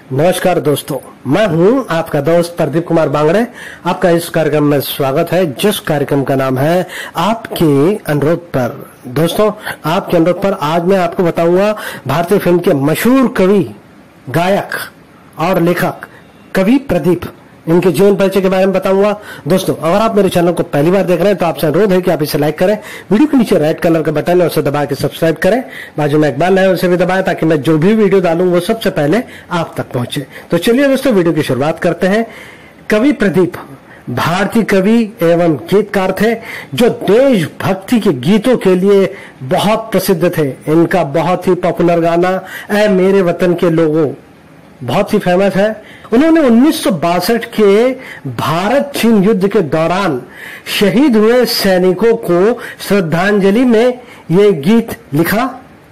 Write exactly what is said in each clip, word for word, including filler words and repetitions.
नमस्कार दोस्तों, मैं हूं आपका दोस्त प्रदीप कुमार बांगड़े। आपका इस कार्यक्रम में स्वागत है, जिस कार्यक्रम का नाम है आपके अनुरोध पर। दोस्तों, आपके अनुरोध पर आज मैं आपको बताऊंगा भारतीय फिल्म के मशहूर कवि, गायक और लेखक कवि प्रदीप, इनके जीवन परिचय के बारे में बताऊंगा। दोस्तों, अगर आप मेरे चैनल को पहली बार देख रहे हैं तो आपसे अनुरोध है कि आप इसे लाइक करें, वीडियो के नीचे रेड कलर का बटन है उसे दबा के सब्सक्राइब करें, बाजू में एक बेल है उसे भी दबाएं ताकि मैं जो भी वीडियो डालूं वो सबसे पहले आप तक पहुंचे। तो चलिए दोस्तों, वीडियो की शुरुआत करते हैं। कवि प्रदीप भारतीय कवि एवं गीतकार थे जो देशभक्ति के गीतों के लिए बहुत प्रसिद्ध थे। इनका बहुत ही पॉपुलर गाना ऐ मेरे वतन के लोगों बहुत ही फेमस है। उन्होंने उन्नीस सौ बासठ के भारत चीन युद्ध के दौरान शहीद हुए सैनिकों को श्रद्धांजलि में ये गीत लिखा।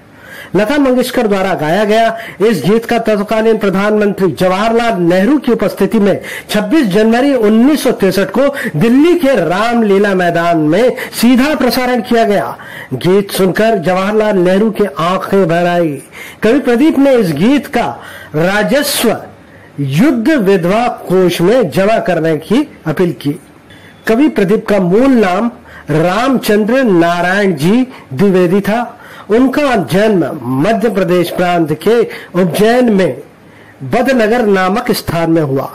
लता मंगेशकर द्वारा गाया गया इस गीत का तत्कालीन प्रधानमंत्री जवाहरलाल नेहरू की उपस्थिति में छब्बीस जनवरी उन्नीस सौ तिरसठ को दिल्ली के रामलीला मैदान में सीधा प्रसारण किया गया। गीत सुनकर जवाहरलाल नेहरू की आंखें भर आई। कवि प्रदीप ने इस गीत का राजस्व युद्ध विधवा कोष में जमा करने की अपील की। कवि प्रदीप का मूल नाम रामचंद्र नारायण जी द्विवेदी था। उनका जन्म मध्य प्रदेश प्रांत के उज्जैन में बदनगर नामक स्थान में हुआ।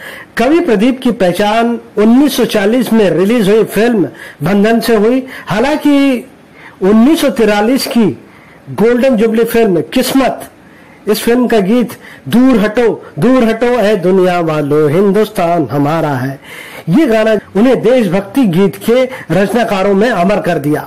कवि प्रदीप की पहचान उन्नीस सौ चालीस में रिलीज हुई फिल्म बंधन से हुई। हालांकि उन्नीस सौ तिरालीस की गोल्डन जुबली फिल्म किस्मत, इस फिल्म का गीत दूर हटो दूर हटो ऐ दुनिया वालों हिंदुस्तान हमारा है, ये गाना उन्हें देशभक्ति गीत के रचनाकारों में अमर कर दिया।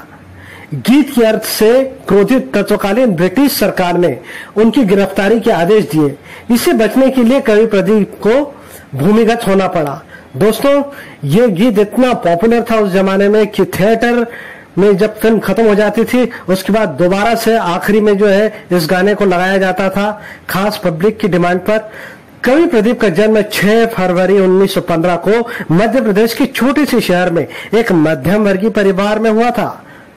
गीत के अर्थ से क्रोधित तत्कालीन ब्रिटिश सरकार ने उनकी गिरफ्तारी के आदेश दिए। इससे बचने के लिए कवि प्रदीप को भूमिगत होना पड़ा। दोस्तों, ये गीत इतना पॉपुलर था उस जमाने में कि थिएटर में जब फिल्म खत्म हो जाती थी उसके बाद दोबारा से आखिरी में जो है इस गाने को लगाया जाता था, खास पब्लिक की डिमांड पर। कवि प्रदीप का जन्म छह फरवरी उन्नीस सौ पंद्रह को मध्य प्रदेश के छोटे से शहर में एक मध्यम वर्गीय परिवार में हुआ था।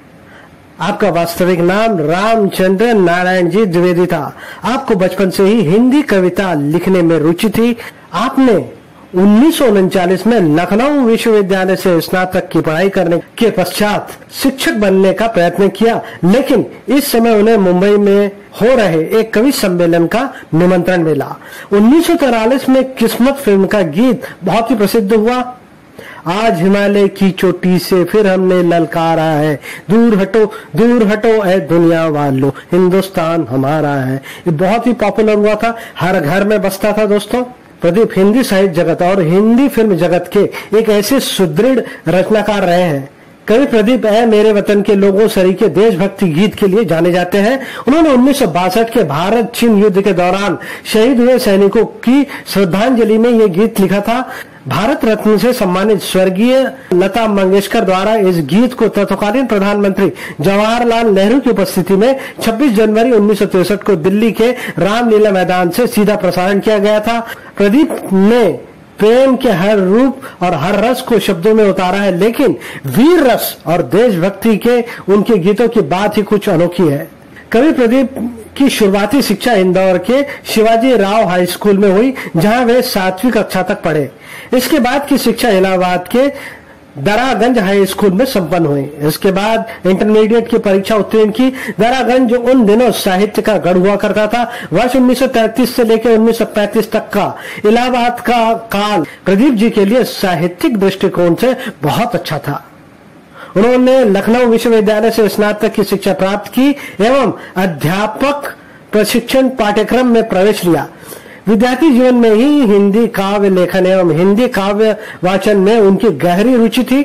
आपका वास्तविक नाम रामचंद्र नारायण जी द्विवेदी था। आपको बचपन से ही हिंदी कविता लिखने में रुचि थी। आपने उन्नीस सौ उनचालीस में लखनऊ विश्वविद्यालय से स्नातक की पढ़ाई करने के पश्चात शिक्षक बनने का प्रयत्न किया, लेकिन इस समय उन्हें मुंबई में हो रहे एक कवि सम्मेलन का निमंत्रण मिला। उन्नीस सौ तिरालीस में किस्मत फिल्म का गीत बहुत ही प्रसिद्ध हुआ। आज हिमालय की चोटी से फिर हमने ललकारा है, दूर हटो दूर हटो ऐ दुनिया वालों हिंदुस्तान हमारा है, ये बहुत ही पॉपुलर हुआ था, हर घर में बजता था। दोस्तों, प्रदीप हिंदी साहित्य जगत और हिंदी फिल्म जगत के एक ऐसे सुदृढ़ रचनाकार रहे हैं। कवि प्रदीप ऐ मेरे वतन के लोगों सरीखे देशभक्ति गीत के लिए जाने जाते हैं। उन्होंने उन्नीस सौ बासठ के भारत चीन युद्ध के दौरान शहीद हुए सैनिकों की श्रद्धांजलि में ये गीत लिखा था। भारत रत्न से सम्मानित स्वर्गीय लता मंगेशकर द्वारा इस गीत को तत्कालीन प्रधानमंत्री जवाहरलाल नेहरू की उपस्थिति में छब्बीस जनवरी उन्नीस सौ तिरसठ को दिल्ली के रामलीला मैदान से सीधा प्रसारण किया गया था। प्रदीप ने प्रेम के हर रूप और हर रस को शब्दों में उतारा है, लेकिन वीर रस और देशभक्ति के उनके गीतों की बात ही कुछ अनोखी है। कवि प्रदीप की शुरुआती शिक्षा इंदौर के शिवाजी राव हाई स्कूल में हुई, जहां वे सातवीं कक्षा तक पढ़े। इसके बाद की शिक्षा इलाहाबाद के दरागंज हाई स्कूल में संपन्न हुई। इसके बाद इंटरमीडिएट की परीक्षा उत्तीर्ण की। दरागंज उन दिनों साहित्य का गढ़ हुआ करता था। वर्ष उन्नीस सौ तैंतीस से लेकर उन्नीस सौ पैंतीस तक का इलाहाबाद का काल प्रदीप जी के लिए साहित्यिक दृष्टिकोण से बहुत अच्छा था। उन्होंने लखनऊ विश्वविद्यालय से स्नातक की शिक्षा प्राप्त की एवं अध्यापक प्रशिक्षण पाठ्यक्रम में प्रवेश लिया। विद्यार्थी जीवन में ही हिंदी काव्य लेखन एवं हिंदी काव्य वाचन में उनकी गहरी रुचि थी।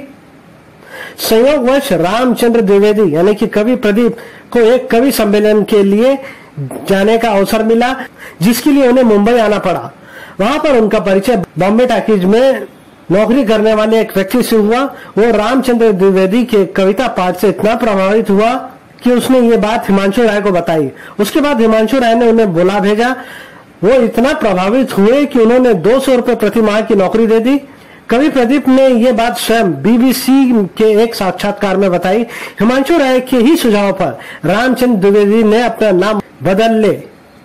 संयोगवश रामचंद्र द्विवेदी यानी कि कवि प्रदीप को एक कवि सम्मेलन के लिए जाने का अवसर मिला, जिसके लिए उन्हें मुंबई आना पड़ा। वहां पर उनका परिचय बॉम्बे टॉकीज में नौकरी करने वाले एक व्यक्ति से हुआ। वो रामचंद्र द्विवेदी के कविता पाठ से इतना प्रभावित हुआ कि उसने ये बात हिमांशु राय को बताई। उसके बाद हिमांशु राय ने उन्हें बुला भेजा। वो इतना प्रभावित हुए कि उन्होंने दो सौ रुपए प्रति माह की नौकरी दे दी। कवि प्रदीप ने ये बात स्वयं बीबीसी के एक साक्षात्कार में बताई। हिमांशु राय के ही सुझाव पर रामचंद्र द्विवेदी ने अपना नाम बदल ले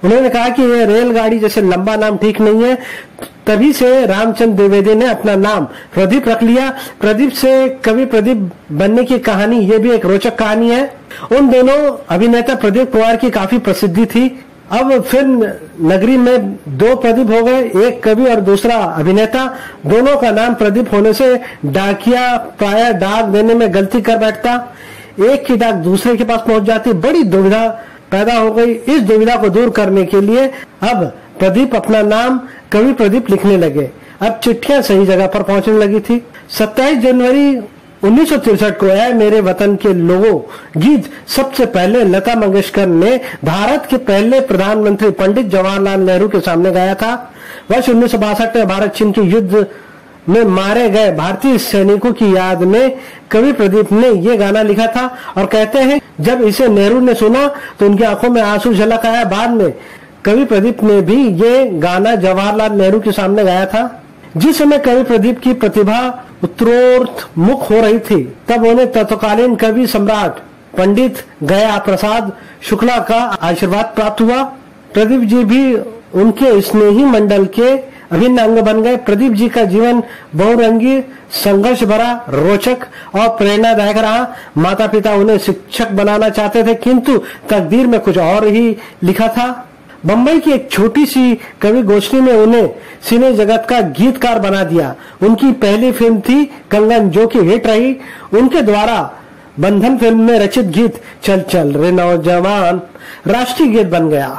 उन्होंने कहा कि ये रेलगाड़ी जैसे लंबा नाम ठीक नहीं है, तभी से रामचंद्र द्विवेदी ने अपना नाम प्रदीप रख लिया। प्रदीप से कवि प्रदीप बनने की कहानी, ये भी एक रोचक कहानी है। उन दोनों अभिनेता प्रदीप कुमार की काफी प्रसिद्धि थी। अब फिल्म नगरी में दो प्रदीप हो गए, एक कवि और दूसरा अभिनेता। दोनों का नाम प्रदीप होने से डाकिया प्राय डाक देने में गलती कर बैठता, एक की डाक दूसरे के पास पहुंच जाती, बड़ी दुविधा पैदा हो गई। इस दुविधा को दूर करने के लिए अब प्रदीप अपना नाम कवि प्रदीप लिखने लगे। अब चिट्ठियां सही जगह पर पहुंचने लगी थी। सत्ताईस जनवरी उन्नीस सौ तिरसठ को ऐ मेरे वतन के लोगों गीत सबसे पहले लता मंगेशकर ने भारत के पहले प्रधानमंत्री पंडित जवाहरलाल नेहरू के सामने गाया था। वर्ष उन्नीस सौ बासठ में भारत चीन के युद्ध में मारे गए भारतीय सैनिकों की याद में कवि प्रदीप ने ये गाना लिखा था और कहते हैं जब इसे नेहरू ने सुना तो उनकी आंखों में आंसू झलक आया। बाद में कवि प्रदीप ने भी ये गाना जवाहरलाल नेहरू के सामने गाया था। जिस समय कवि प्रदीप की प्रतिभा उत्तरोन्मुख हो रही थी, तब उन्हें तत्कालीन कवि सम्राट पंडित गया प्रसाद शुक्ला का आशीर्वाद प्राप्त हुआ। प्रदीप जी भी उनके स्नेही मंडल के अभिन्न अंग बन गए। प्रदीप जी का जीवन बहुरंगी, संघर्ष भरा, रोचक और प्रेरणादायक रहा। माता पिता उन्हें शिक्षक बनाना चाहते थे, किंतु तकदीर में कुछ और ही लिखा था। बम्बई की एक छोटी सी कवि गोष्ठी में उन्हें सिने जगत का गीतकार बना दिया। उनकी पहली फिल्म थी कंगन, जो कि हिट रही। उनके द्वारा बंधन फिल्म में रचित गीत चल चल रे नौजवान राष्ट्रीय गीत बन गया।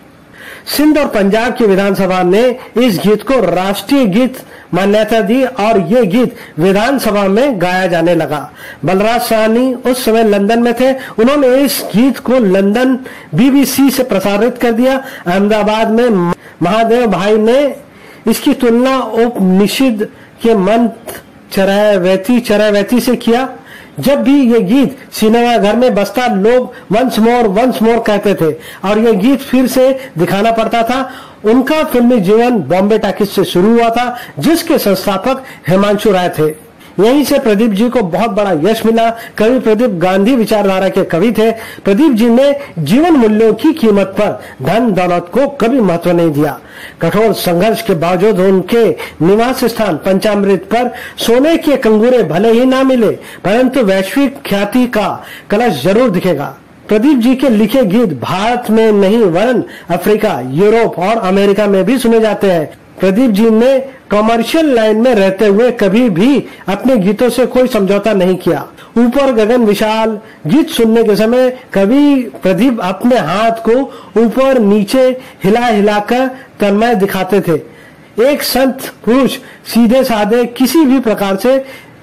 सिंध और पंजाब की विधानसभा ने इस गीत को राष्ट्रीय गीत मान्यता दी और ये गीत विधानसभा में गाया जाने लगा। बलराज साहनी उस समय लंदन में थे। उन्होंने इस गीत को लंदन बीबीसी से प्रसारित कर दिया। अहमदाबाद में महादेव भाई ने इसकी तुलना उपनिषद के मंत्र चरैवेती चरैवेती से किया। जब भी ये गीत सिनेमा घर में बजता, लोग वंस मोर वंस मोर कहते थे और ये गीत फिर से दिखाना पड़ता था। उनका फिल्मी जीवन बॉम्बे टॉकीज से शुरू हुआ था, जिसके संस्थापक हिमांशु राय थे। यहीं से प्रदीप जी को बहुत बड़ा यश मिला। कवि प्रदीप गांधी विचारधारा के कवि थे। प्रदीप जी ने जीवन मूल्यों की कीमत पर धन दौलत को कभी महत्व नहीं दिया। कठोर संघर्ष के बावजूद उनके निवास स्थान पंचामृत पर सोने के कंगूरे भले ही ना मिले, परंतु वैश्विक ख्याति का कलश जरूर दिखेगा। प्रदीप जी के लिखे गीत भारत में नहीं वरन अफ्रीका, यूरोप और अमेरिका में भी सुने जाते हैं। प्रदीप जी ने कमर्शियल लाइन में रहते हुए कभी भी अपने गीतों से कोई समझौता नहीं किया। ऊपर गगन विशाल गीत सुनने के समय कवि प्रदीप अपने हाथ को ऊपर नीचे हिला हिलाकर तन्मय दिखाते थे। एक संत पुरुष सीधे साधे किसी भी प्रकार से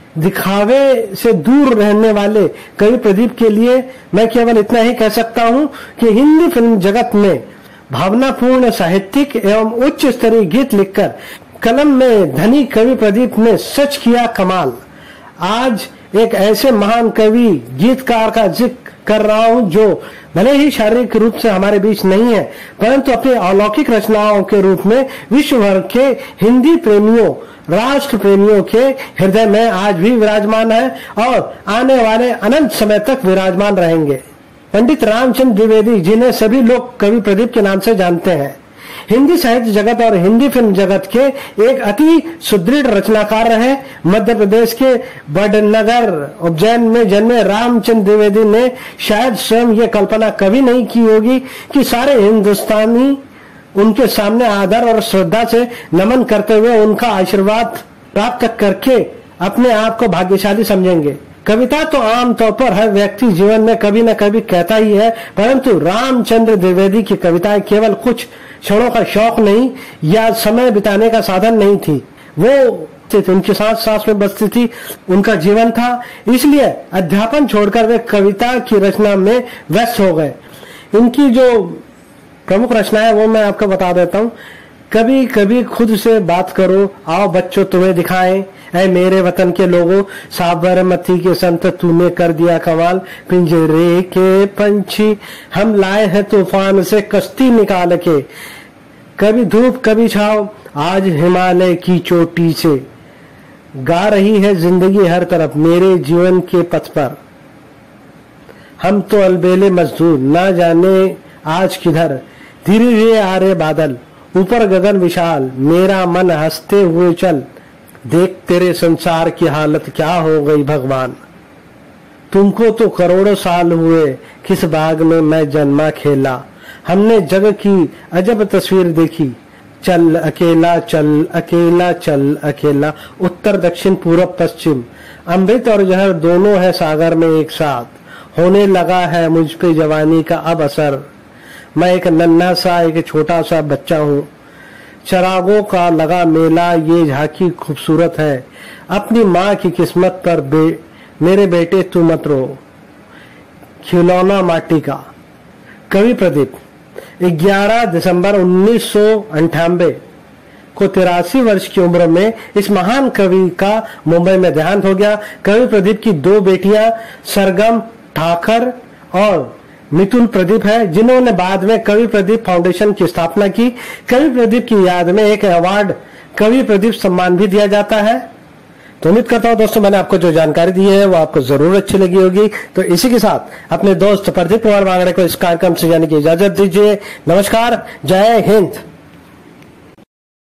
दिखावे से दूर रहने वाले कवि प्रदीप के लिए मैं केवल इतना ही कह सकता हूं कि हिंदी फिल्म जगत में भावनापूर्ण साहित्यिक एवं उच्च स्तरीय गीत लिखकर कलम में धनी कवि प्रदीप ने सच किया कमाल। आज एक ऐसे महान कवि गीतकार का जिक्र कर रहा हूं जो भले ही शारीरिक रूप से हमारे बीच नहीं है, परंतु अपने अलौकिक रचनाओं के रूप में विश्व भर के हिंदी प्रेमियों, राष्ट्र प्रेमियों के हृदय में आज भी विराजमान है और आने वाले अनंत समय तक विराजमान रहेंगे। पंडित रामचंद्र द्विवेदी, जिन्हें सभी लोग कवि प्रदीप के नाम से जानते हैं, हिंदी साहित्य जगत और हिंदी फिल्म जगत के एक अति सुदृढ़ रचनाकार रहे। मध्य प्रदेश के बड़नगर उज्जैन में जन्मे रामचंद्र द्विवेदी ने शायद स्वयं ये कल्पना कभी नहीं की होगी कि सारे हिंदुस्तानी उनके सामने आदर और श्रद्धा से नमन करते हुए उनका आशीर्वाद प्राप्त करके अपने आप को भाग्यशाली समझेंगे। कविता तो आमतौर पर हर व्यक्ति जीवन में कभी न कभी कहता ही है, परंतु रामचंद्र द्विवेदी की कविताएं केवल कुछ क्षणों का शौक नहीं या समय बिताने का साधन नहीं थी, वो उनके साथ सांस में बसती थी, उनका जीवन था। इसलिए अध्यापन छोड़कर वे कविता की रचना में व्यस्त हो गए। इनकी जो प्रमुख रचनाएं वो मैं आपको बता देता हूँ। कभी कभी खुद से बात करो, आओ बच्चों तुम्हें दिखाएं, ऐ मेरे वतन के लोगों, साबरमती के संत तूने कर दिया कमाल, पिंजरे के पंछी हम लाए हैं तूफान से कश्ती निकाल के, कभी धूप कभी छाव आज हिमालय की चोटी से, गा रही है जिंदगी हर तरफ मेरे जीवन के पथ पर, हम तो अलबेले मजदूर ना जाने आज किधर, धीरे धीरे आ रहे बादल, ऊपर गगन विशाल, मेरा मन हंसते हुए चल, देख तेरे संसार की हालत क्या हो गई भगवान। तुमको तो करोड़ों साल हुए, किस बाग में मैं जन्मा खेला, हमने जग की अजब तस्वीर देखी, चल अकेला चल अकेला चल अकेला, उत्तर दक्षिण पूरब पश्चिम, अमृत और जहर दोनों है सागर में एक साथ, होने लगा है मुझ पे जवानी का अब असर, मैं एक नन्हा सा एक छोटा सा बच्चा हूँ, चरागों का लगा मेला ये झांकी खूबसूरत है, अपनी माँ की किस्मत पर बे, मेरे बेटे तू मत रो, खिलौना माटी का। कवि प्रदीप ग्यारह दिसंबर उन्नीस सौ अंठानबे को तिरासी वर्ष की उम्र में इस महान कवि का मुंबई में देहांत हो गया। कवि प्रदीप की दो बेटियां सरगम ठाकर और मिथुन प्रदीप है, जिन्होंने बाद में कवि प्रदीप फाउंडेशन की स्थापना की। कवि प्रदीप की याद में एक अवार्ड कवि प्रदीप सम्मान भी दिया जाता है। तो उम्मीद करता हूं दोस्तों मैंने आपको जो जानकारी दी है वो आपको जरूर अच्छी लगी होगी। तो इसी के साथ अपने दोस्त प्रदीप कुमार बांगड़े को इस कार्यक्रम से जाने की इजाजत दीजिए। नमस्कार, जय हिंद।